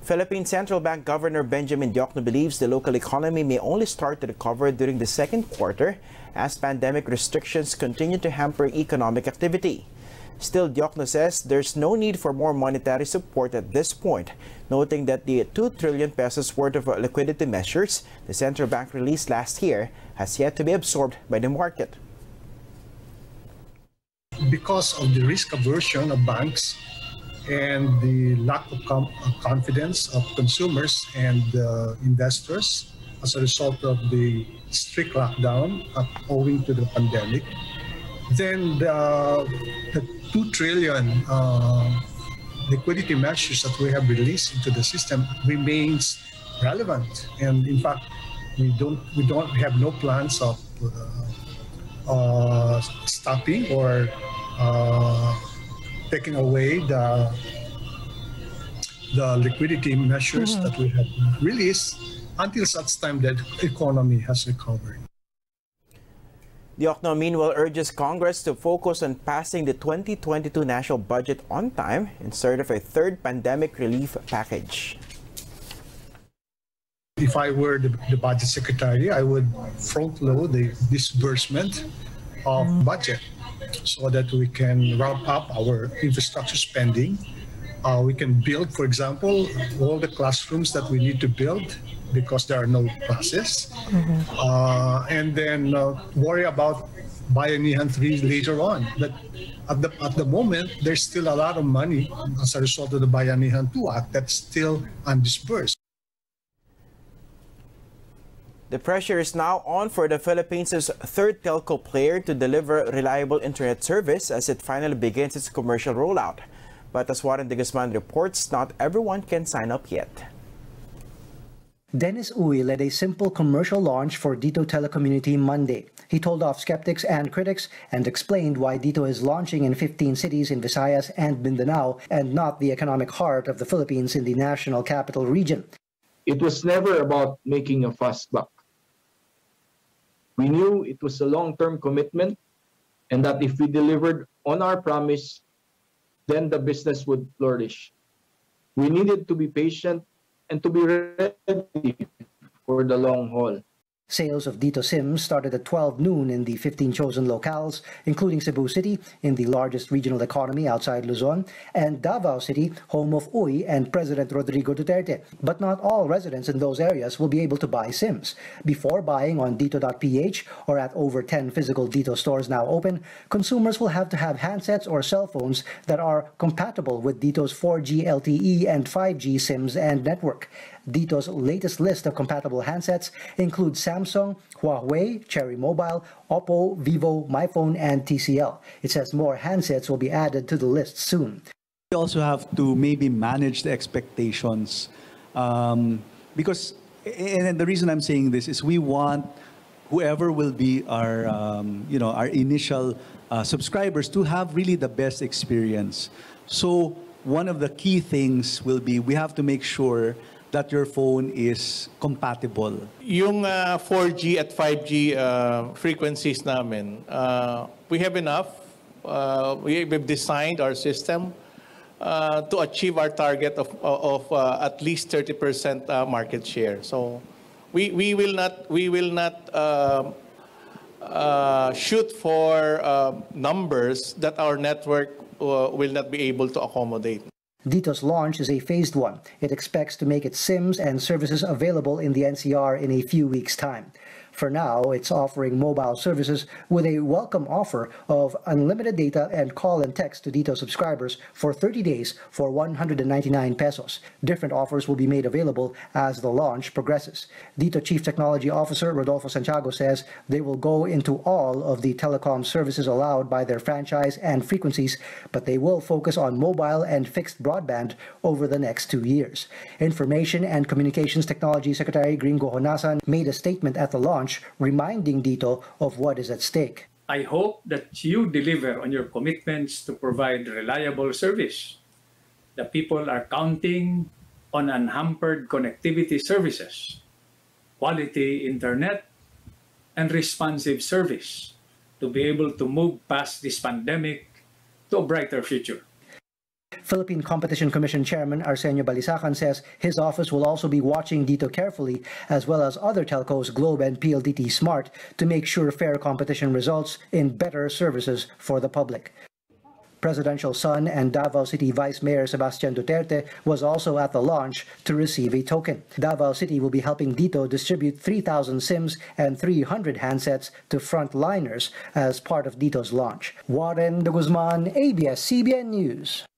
Philippine Central Bank Governor Benjamin Diokno believes the local economy may only start to recover during the second quarter as pandemic restrictions continue to hamper economic activity. Still, Diokno says there's no need for more monetary support at this point, noting that the 2 trillion pesos worth of liquidity measures the central bank released last year has yet to be absorbed by the market. Because of the risk aversion of banks and the lack of confidence of consumers and investors as a result of the strict lockdown owing to the pandemic, then the 2 trillion liquidity measures that we have released into the system remains relevant. And in fact, we don't have no plans of stopping or taking away the liquidity measures that we have released until such time that the economy has recovered. Diokno meanwhile urges Congress to focus on passing the 2022 national budget on time instead of a third pandemic relief package. If I were the budget secretary, I would front load the disbursement of budget so that we can ramp up our infrastructure spending. We can build, for example, all the classrooms that we need to build because there are no classes. And then worry about Bayanihan 3 later on. But at the moment, there's still a lot of money as a result of the Bayanihan 2 Act that's still undisbursed. The pressure is now on for the Philippines' third telco player to deliver reliable internet service as it finally begins its commercial rollout. But as Warren de Guzman reports, not everyone can sign up yet. Dennis Uy led a simple commercial launch for Dito Telecommunity Monday. He told off skeptics and critics and explained why Dito is launching in 15 cities in Visayas and Mindanao and not the economic heart of the Philippines in the national capital region. It was never about making a fast buck. We knew it was a long-term commitment and that if we delivered on our promise, then the business would flourish. We needed to be patient and to be ready for the long haul. Sales of Dito SIMs started at 12 noon in the 15 chosen locales, including Cebu City, in the largest regional economy outside Luzon, and Davao City, home of Uy and President Rodrigo Duterte. But not all residents in those areas will be able to buy SIMs. Before buying on Dito.ph or at over 10 physical Dito stores now open, consumers will have to have handsets or cell phones that are compatible with Dito's 4G LTE and 5G SIMs and network. Dito's latest list of compatible handsets includes Samsung, Huawei, Cherry Mobile, Oppo, Vivo, MyPhone, and TCL. It says more handsets will be added to the list soon. We also have to maybe manage the expectations because, and the reason I'm saying this is we want whoever will be our, our initial subscribers to have really the best experience. So one of the key things will be we have to make sure that your phone is compatible. Yung 4G at 5G frequencies namin, we have enough. We've designed our system to achieve our target of at least 30% market share. So we will not shoot for numbers that our network will not be able to accommodate. Dito's launch is a phased one. It expects to make its SIMs and services available in the NCR in a few weeks' time. For now, it's offering mobile services with a welcome offer of unlimited data and call and text to Dito subscribers for 30 days for 199 pesos. Different offers will be made available as the launch progresses. Dito Chief Technology Officer Rodolfo Santiago says they will go into all of the telecom services allowed by their franchise and frequencies, but they will focus on mobile and fixed broadband over the next 2 years. Information and Communications Technology Secretary Gringo Honasan made a statement at the launch reminding Dito of what is at stake. I hope that you deliver on your commitments to provide reliable service. The people are counting on unhampered connectivity services, quality internet, and responsive service to be able to move past this pandemic to a brighter future. Philippine Competition Commission Chairman Arsenio Balisacan says his office will also be watching DITO carefully, as well as other telcos, Globe and PLDT Smart, to make sure fair competition results in better services for the public. Presidential son and Davao City Vice Mayor Sebastian Duterte was also at the launch to receive a token. Davao City will be helping DITO distribute 3,000 SIMs and 300 handsets to frontliners as part of DITO's launch. Warren de Guzman, ABS-CBN News.